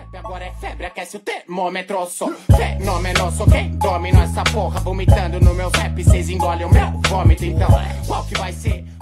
rap agora é febre, aquece o termômetro. Eu sou fenômeno, sou quem domina essa porra. Vomitando no meu rap, cês engolem o meu vômito. Então, qual que vai ser